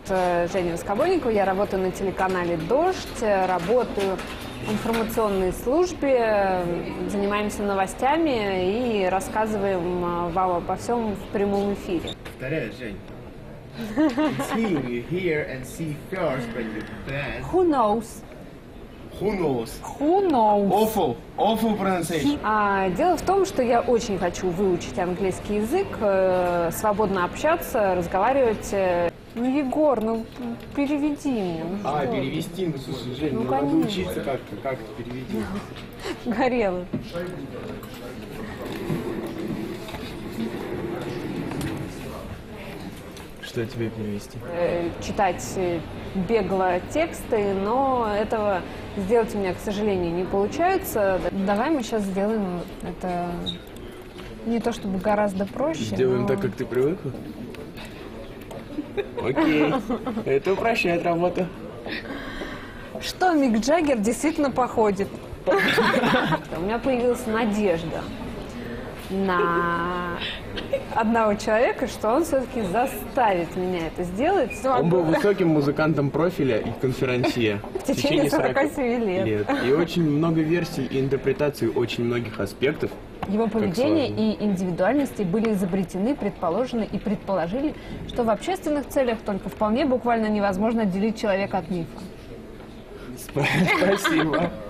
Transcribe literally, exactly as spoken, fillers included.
Женя Воскобойникова, я работаю на телеканале «Дождь», работаю в информационной службе, занимаемся новостями и рассказываем вам обо всем в прямом эфире. Повторяю, Жень. It's me, you hear and see first, but you bad. Who knows? Who knows? Who knows? Awful, awful pronunciation. А, дело в том, что я очень хочу выучить английский язык, э, свободно общаться, разговаривать. Э, ну, Егор, ну переведи мне. Ну, а, что? перевести, ну слушай, Жень, ну, ну, надо конечно. учиться как-то, как-то переведи. Горело. Что тебе перевести? Э, читать бегло тексты, но этого сделать у меня, к сожалению, не получается. Давай мы сейчас сделаем это не то чтобы гораздо проще. Сделаем но... так, как ты привыкла? Окей, это упрощает работу. Что Мик Джаггер действительно походит. У меня появилась надежда на одного человека, что он все-таки заставит меня это сделать. Он был высоким музыкантом профиля и конферансье в течение сорока семи лет. И очень много версий и интерпретаций очень многих аспектов. Его поведение и индивидуальности были изобретены, предположены и предположили, что в общественных целях только вполне буквально невозможно отделить человека от мифа. Спасибо.